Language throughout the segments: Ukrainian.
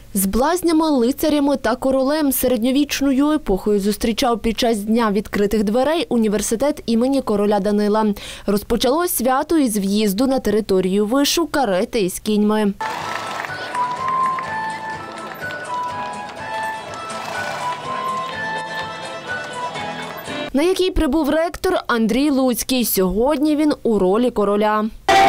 З блазнями, лицарями та королем середньовічною епохою зустрічав під час Дня відкритих дверей університет імені короля Данила. Розпочалось свято із в'їзду на територію вишу карети із кіньми. На який прибув ректор Андрій Луцький. Сьогодні він у ролі короля.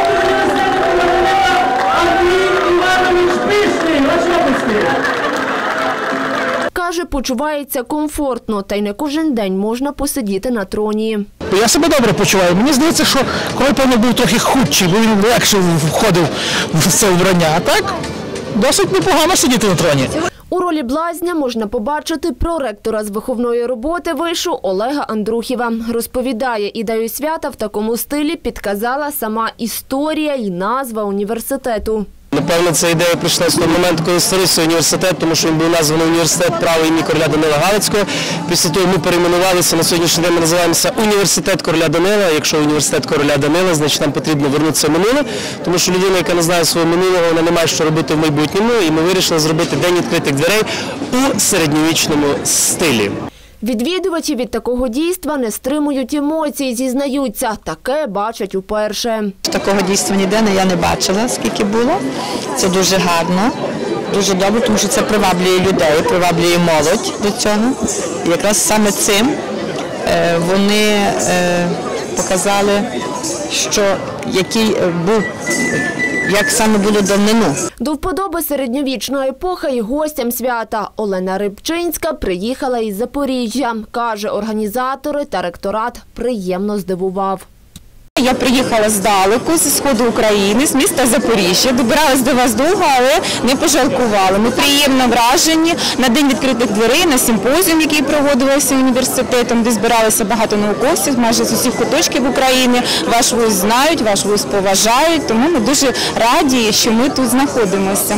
Каже, почувається комфортно, та й не кожен день можна посидіти на троні. Я себе добре почуваю. Мені здається, що король, певно, був трохи худший, бо він легше входив в це вбрання. А так, досить непогано сидіти на троні. У ролі блазня можна побачити проректора з виховної роботи вишу Олега Андрухіва. Розповідає, ідею свята в такому стилі підказала сама історія і назва університету. Напевно, ця ідея прийшла з того моменту, коли створився університет, тому що він був названий університет права імені короля Данила Галицького. Після того ми перейменувалися, на сьогоднішній день ми називаємося університет короля Данила. Якщо університет короля Данила, значить нам потрібно вернутися в минуле, тому що людина, яка не знає свого минулого, вона не має що робити в майбутньому. І ми вирішили зробити День відкритих дверей у середньовічному стилі. Відвідувачі від такого дійства не стримують емоцій, зізнаються. Таке бачать уперше. Такого дійства ніде я не бачила, скільки було. Це дуже гарно, дуже добре, тому що це приваблює людей, приваблює молодь до цього. І якраз саме цим вони показали, що як саме було давнину. До вподоби середньовічна епоха і гостям свята. Олена Рибчинська приїхала із Запоріжжя. Каже, організатори та ректорат приємно здивував. Я приїхала здалеку, зі сходу України, з міста Запоріжжя. Добиралась до вас довго, але не пожалкувала. Ми приємно вражені на День відкритих дверей, на симпозіум, який проводився університетом, де збиралися багато науковців, майже з усіх куточків України. Ваш вуз знають, ваш вуз поважають, тому ми дуже раді, що ми тут знаходимося.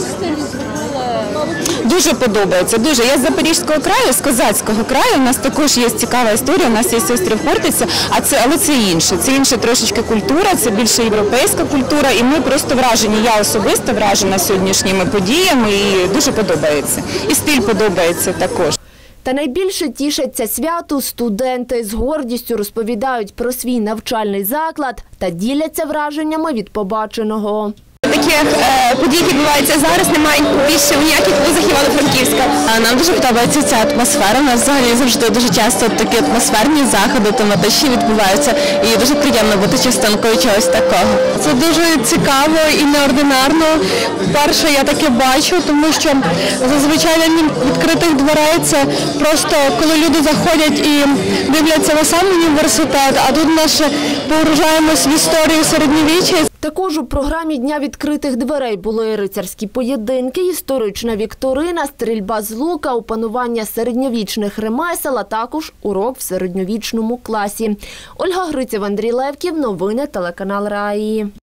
Дуже подобається, дуже. Я з Запорізького краю, з Козацького краю, у нас також є цікава історія, у нас є острів Хортиця, але це інше. Це інша трошечки культура, це більше європейська культура, і ми просто вражені, я особисто вражена сьогоднішніми подіями, і дуже подобається. І стиль подобається також. Та найбільше тішаться святу студенти. З гордістю розповідають про свій навчальний заклад та діляться враженнями від побаченого. Таких подій, які відбуваються зараз, немає більше у ніяких вузах Івано-Франківська. Нам дуже подобається ця атмосфера. У нас взагалі завжди дуже часто такі атмосферні заходи, тематичні відбуваються. І дуже приємно бути частинкою чогось такого. Це дуже цікаво і неординарно. Перше я таке бачу, тому що зазвичай День відкритих дверей – це просто коли люди заходять і дивляться на сам університет, а тут ми ще погружаємось в історію середньовіччя. Також у програмі Дня відкритих дверей були рицарські поєдинки, історична вікторина, стрільба з лука, опанування середньовічних ремесел, а також урок в середньовічному класі. Ольга Гриців, Андрій Левків. Новини телеканал Раї.